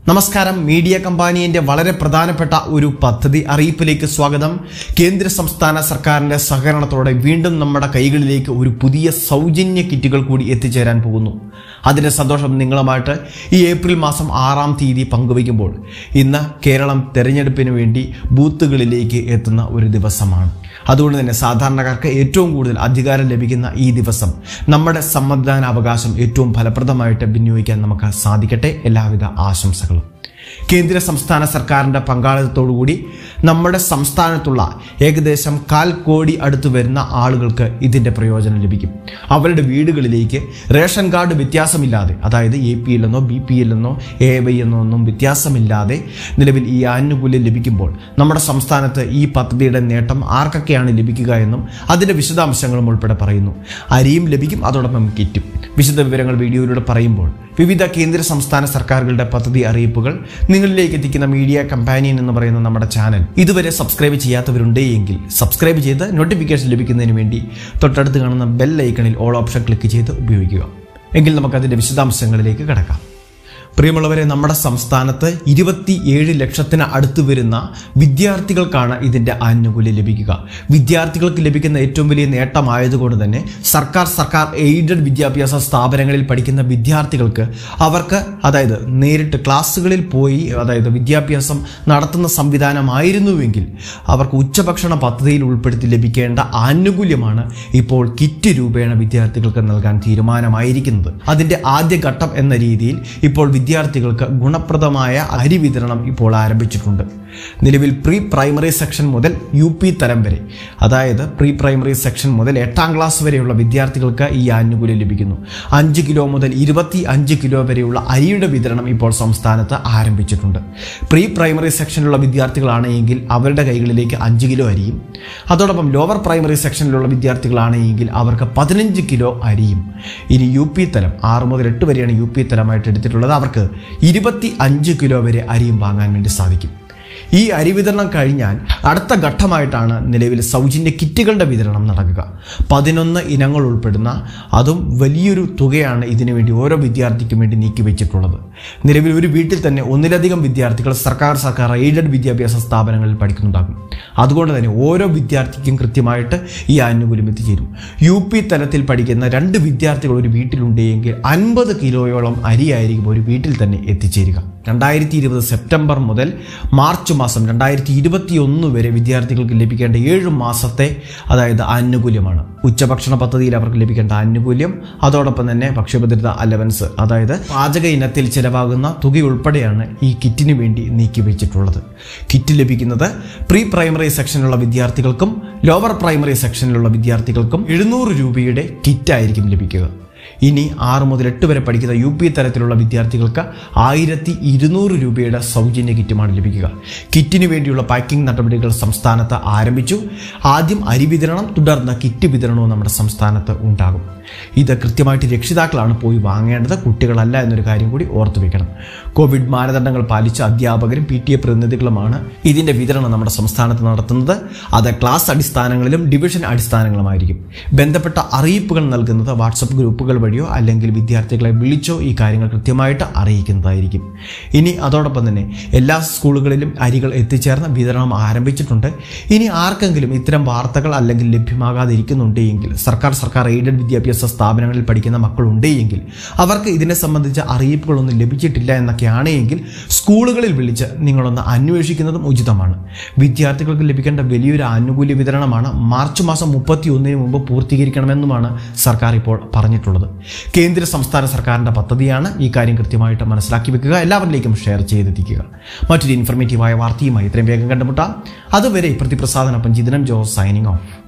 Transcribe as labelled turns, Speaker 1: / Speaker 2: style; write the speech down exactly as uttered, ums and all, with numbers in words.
Speaker 1: നമസ്കാരം. മീഡിയ കമ്പാനിയുടെ വളരെ പ്രധാനപ്പെട്ട ഒരു പദ്ധതി അറിയിപ്പിലേക്ക് സ്വാഗതം. കേന്ദ്ര സംസ്ഥാന സർക്കാരിന്റെ സഹകരണത്തോടെ വീണ്ടും നമ്മുടെ കൈകളിലേക്ക് ഒരു പുതിയ സൗജന്യ കിറ്റുകൾ കൂടി എത്തിച്ചേരാൻ പോകുന്നു. അതിന്റെ സന്തോഷം നിങ്ങളുമായിട്ട് ഈ ഏപ്രിൽ മാസം ആറാം തീയതി പങ്കുവയ്ക്കുമ്പോൾ ഇന്ന് കേരളം തെരഞ്ഞെടുപ്പിന് വേണ്ടി ബൂത്തുകളിലേക്ക് എത്തുന്ന ഒരു ദിവസമാണ്. അതുകൊണ്ട് തന്നെ സാധാരണക്കാർക്ക് ഏറ്റവും കൂടുതൽ അധികാരം ലഭിക്കുന്ന ഈ ദിവസം നമ്മുടെ സമ്മതിദാനാവകാശം ഏറ്റവും ഫലപ്രദമായിട്ട് വിനിയോഗിക്കാൻ നമുക്ക് സാധിക്കട്ടെ. എല്ലാവിധ ആശംസകളും. കേന്ദ്ര സംസ്ഥാന സർക്കാരിൻ്റെ പങ്കാളിത്തത്തോടുകൂടി നമ്മുടെ സംസ്ഥാനത്തുള്ള ഏകദേശം കാൽ കോടി അടുത്ത് വരുന്ന ആളുകൾക്ക് ഇതിൻ്റെ പ്രയോജനം ലഭിക്കും. അവരുടെ വീടുകളിലേക്ക് റേഷൻ കാർഡ് വ്യത്യാസമില്ലാതെ, അതായത് എ പി എൽ എന്നോ ബി പി എൽ എന്നോ എ വൈ എന്നോ ഒന്നും വ്യത്യാസമില്ലാതെ നിലവിൽ ഈ ആനുകൂല്യം ലഭിക്കുമ്പോൾ നമ്മുടെ സംസ്ഥാനത്ത് ഈ പദ്ധതിയുടെ നേട്ടം ആർക്കൊക്കെയാണ് ലഭിക്കുക എന്നും അതിൻ്റെ വിശദാംശങ്ങളും ഉൾപ്പെടെ പറയുന്നു. അരിയും ലഭിക്കും, അതോടൊപ്പം കിറ്റും. വിശദ വിവരങ്ങൾ വീഡിയോയിലൂടെ പറയുമ്പോൾ വിവിധ കേന്ദ്ര സംസ്ഥാന സർക്കാരുകളുടെ പദ്ധതി അറിയിപ്പുകൾ നിങ്ങളിലേക്ക് എത്തിക്കുന്ന മീഡിയ കമ്പാനിയൻ എന്ന് പറയുന്ന നമ്മുടെ ചാനൽ ഇതുവരെ സബ്സ്ക്രൈബ് ചെയ്യാത്തവരുണ്ട് എങ്കിൽ സബ്സ്ക്രൈബ് ചെയ്ത് നോട്ടിഫിക്കേഷൻ ലഭിക്കുന്നതിന് വേണ്ടി തൊട്ടടുത്ത് കാണുന്ന ബെൽ ഐക്കണിൽ ഓൾ ഓപ്ഷൻ ക്ലിക്ക് ചെയ്ത് ഉപയോഗിക്കുക. എങ്കിൽ നമുക്കതിൻ്റെ വിശദാംശങ്ങളിലേക്ക് കടക്കാം. പ്രിയമുള്ളവരെ, നമ്മുടെ സംസ്ഥാനത്ത് ഇരുപത്തിയേഴ് ലക്ഷത്തിന് അടുത്ത് വരുന്ന വിദ്യാർത്ഥികൾക്കാണ് ഇതിൻ്റെ ആനുകൂല്യം ലഭിക്കുക. വിദ്യാർത്ഥികൾക്ക് ലഭിക്കുന്ന ഏറ്റവും വലിയ നേട്ടമായതുകൊണ്ട് തന്നെ സർക്കാർ സർക്കാർ എയ്ഡഡ് വിദ്യാഭ്യാസ സ്ഥാപനങ്ങളിൽ പഠിക്കുന്ന വിദ്യാർത്ഥികൾക്ക് അവർക്ക് അതായത് നേരിട്ട് ക്ലാസ്സുകളിൽ പോയി അതായത് വിദ്യാഭ്യാസം നടത്തുന്ന സംവിധാനമായിരുന്നുവെങ്കിൽ അവർക്ക് ഉച്ചഭക്ഷണ പദ്ധതിയിൽ ഉൾപ്പെടുത്തി ലഭിക്കേണ്ട ആനുകൂല്യമാണ് ഇപ്പോൾ കിറ്റ് രൂപേണ വിദ്യാർത്ഥികൾക്ക് നൽകാൻ തീരുമാനമായിരിക്കുന്നത്. അതിൻ്റെ ആദ്യഘട്ടം എന്ന രീതിയിൽ ഇപ്പോൾ വിദ്യാർത്ഥികൾക്ക് ഗുണപ്രദമായ അരി വിതരണം ഇപ്പോൾ ആരംഭിച്ചിട്ടുണ്ട്. നിലവിൽ പ്രീ പ്രൈമറി സെക്ഷൻ മുതൽ യു പി തലം വരെ, അതായത് പ്രീ പ്രൈമറി സെക്ഷൻ മുതൽ എട്ടാം ക്ലാസ് വരെയുള്ള വിദ്യാർത്ഥികൾക്ക് ഈ ആനുകൂല്യം ലഭിക്കുന്നു. അഞ്ച് കിലോ മുതൽ ഇരുപത്തി അഞ്ച് കിലോ വരെയുള്ള അരിയുടെ വിതരണം ഇപ്പോൾ സംസ്ഥാനത്ത് ആരംഭിച്ചിട്ടുണ്ട്. പ്രീ പ്രൈമറി സെക്ഷനിലുള്ള വിദ്യാർത്ഥികളാണ് എങ്കിൽ അവരുടെ കൈകളിലേക്ക് അഞ്ച് കിലോ അരിയും, അതോടൊപ്പം ലോവർ പ്രൈമറി സെക്ഷനിലുള്ള വിദ്യാർത്ഥികളാണ് എങ്കിൽ അവർക്ക് പതിനഞ്ച് കിലോ അരിയും. ഇനി യു പി തലം ആറ് മുതൽ എട്ട് വരെയാണ് യു പി തലമായിട്ട് എടുത്തിട്ടുള്ളത്. അവർക്ക് ഇരുപത്തി അഞ്ച് കിലോ വരെ അരിയും വാങ്ങാൻ വേണ്ടി സാധിക്കും. ഈ അരി വിതരണം കഴിഞ്ഞാൽ അടുത്ത ഘട്ടമായിട്ടാണ് നിലവിൽ സൗജന്യ കിറ്റുകളുടെ വിതരണം നടക്കുക. പതിനൊന്ന് ഇനങ്ങൾ ഉൾപ്പെടുന്ന അതും വലിയൊരു തുകയാണ് ഇതിനു വേണ്ടി ഓരോ വിദ്യാർത്ഥിക്കും വേണ്ടി നീക്കി വെച്ചിട്ടുള്ളത്. നിലവിൽ ഒരു വീട്ടിൽ തന്നെ ഒന്നിലധികം വിദ്യാർത്ഥികൾ സർക്കാർ സർക്കാർ എയ്ഡഡ് വിദ്യാഭ്യാസ സ്ഥാപനങ്ങളിൽ പഠിക്കുന്നുണ്ടാകും. അതുകൊണ്ട് തന്നെ ഓരോ വിദ്യാർത്ഥിക്കും കൃത്യമായിട്ട് ഈ ആനുകൂല്യം എത്തിച്ചേരും. യു പി തലത്തിൽ പഠിക്കുന്ന രണ്ട് വിദ്യാർത്ഥികൾ ഒരു വീട്ടിലുണ്ടെങ്കിൽ അൻപത് കിലോയോളം അരിയായിരിക്കും ഒരു വീട്ടിൽ തന്നെ എത്തിച്ചേരുക. രണ്ടായിരത്തി ഇരുപത് സെപ്റ്റംബർ മുതൽ മാർച്ച് മാസം രണ്ടായിരത്തി ഇരുപത്തി ഒന്ന് വരെ വിദ്യാർത്ഥികൾക്ക് ലഭിക്കേണ്ട ഏഴ് മാസത്തെ അതായത് ആനുകൂല്യമാണ്. ഉച്ചഭക്ഷണ പദ്ധതിയിൽ അവർക്ക് ലഭിക്കേണ്ട ആനുകൂല്യം, അതോടൊപ്പം തന്നെ ഭക്ഷ്യഭദ്രത അലവൻസ്, അതായത് പാചക ഇനത്തിൽ ചിലവാകുന്ന തുക ഉൾപ്പെടെയാണ് ഈ കിറ്റിന് വേണ്ടി നീക്കി വെച്ചിട്ടുള്ളത്. കിറ്റ് ലഭിക്കുന്നത് പ്രീ പ്രൈമറി സെക്ഷനിലുള്ള വിദ്യാർത്ഥികൾക്കും ലോവർ പ്രൈമറി സെക്ഷനിലുള്ള വിദ്യാർത്ഥികൾക്കും എഴുന്നൂറ് രൂപയുടെ കിറ്റായിരിക്കും ലഭിക്കുക. ഇനി ആറ് മുതൽ എട്ട് വരെ പഠിക്കുന്ന യു പി തലത്തിലുള്ള വിദ്യാർത്ഥികൾക്ക് ആയിരത്തി ഇരുന്നൂറ് രൂപയുടെ സൗജന്യ കിറ്റുമാണ് ലഭിക്കുക. കിറ്റിന് വേണ്ടിയുള്ള പാക്കിംഗ് നടപടികൾ സംസ്ഥാനത്ത് ആരംഭിച്ചു. ആദ്യം അരി വിതരണം, തുടർന്ന് കിറ്റ് വിതരണവും നമ്മുടെ സംസ്ഥാനത്ത് ഉണ്ടാകും. ഇത് കൃത്യമായിട്ട് രക്ഷിതാക്കളാണ് പോയി വാങ്ങേണ്ടത്, കുട്ടികളല്ല എന്നൊരു കാര്യം കൂടി ഓർത്തു വെക്കണം. കോവിഡ് മാനദണ്ഡങ്ങൾ പാലിച്ച അധ്യാപകരും പി ടി എ പ്രതിനിധികളുമാണ് ഇതിൻ്റെ വിതരണം നമ്മുടെ സംസ്ഥാനത്ത് നടത്തുന്നത്. അത് ക്ലാസ് അടിസ്ഥാനങ്ങളിലും ഡിവിഷൻ അടിസ്ഥാനങ്ങളുമായിരിക്കും. ബന്ധപ്പെട്ട അറിയിപ്പുകൾ നൽകുന്നത് വാട്സപ്പ് ഗ്രൂപ്പുകൾ വഴിയോ അല്ലെങ്കിൽ വിദ്യാർത്ഥികളെ വിളിച്ചോ ഈ കാര്യങ്ങൾ കൃത്യമായിട്ട് അറിയിക്കുന്നതായിരിക്കും. ഇനി അതോടൊപ്പം തന്നെ എല്ലാ സ്കൂളുകളിലും അരികൾ എത്തിച്ചേർന്ന വിതരണം ആരംഭിച്ചിട്ടുണ്ട്. ഇനി ആർക്കെങ്കിലും ഇത്തരം വാർത്തകൾ അല്ലെങ്കിൽ ലഭ്യമാകാതിരിക്കുന്നുണ്ടെങ്കിൽ സർക്കാർ സർക്കാർ എയ്ഡഡ് വിദ്യാഭ്യാസ സ്ഥാപനങ്ങളിൽ പഠിക്കുന്ന മക്കളുണ്ടെങ്കിൽ അവർക്ക് ഇതിനെ സംബന്ധിച്ച അറിയിപ്പുകളൊന്നും ലഭിച്ചിട്ടില്ല എന്നൊക്കെയാണ് എങ്കിൽ സ്കൂളുകളിൽ വിളിച്ച് നിങ്ങളൊന്ന് അന്വേഷിക്കുന്നതും ഉചിതമാണ്. വിദ്യാർത്ഥികൾക്ക് ലഭിക്കേണ്ട വലിയൊരു ആനുകൂല്യ വിതരണമാണ്. മാർച്ച് മാസം മുപ്പത്തി ഒന്നിന് മുമ്പ് പൂർത്തീകരിക്കണമെന്നുമാണ് സർക്കാർ ഇപ്പോൾ പറഞ്ഞിട്ടുള്ളത്. കേന്ദ്ര സംസ്ഥാന സർക്കാരിൻ്റെ പദ്ധതിയാണ്. ഈ കാര്യം കൃത്യമായിട്ട് മനസ്സിലാക്കി വെക്കുക, എല്ലാവരിലേക്കും ഷെയർ ചെയ്തെത്തിക്കുക. മറ്റൊരു ഇൻഫർമേറ്റീവായ വാർത്തയുമായി ഇത്രയും വേഗം കണ്ടുമുട്ടാം. അതുവരെ പ്രതിപ്രസാദനൊപ്പം ജിതനം ജോസ് സൈനിങ് ഓഫ്.